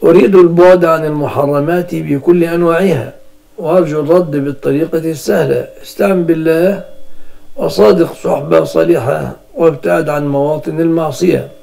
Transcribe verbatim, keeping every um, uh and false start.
أريد البعد عن المحرمات بكل أنواعها، وأرجو الرد بالطريقة السهلة. استعن بالله وصادق صحبة صالحة وابتعد عن مواطن المعصية.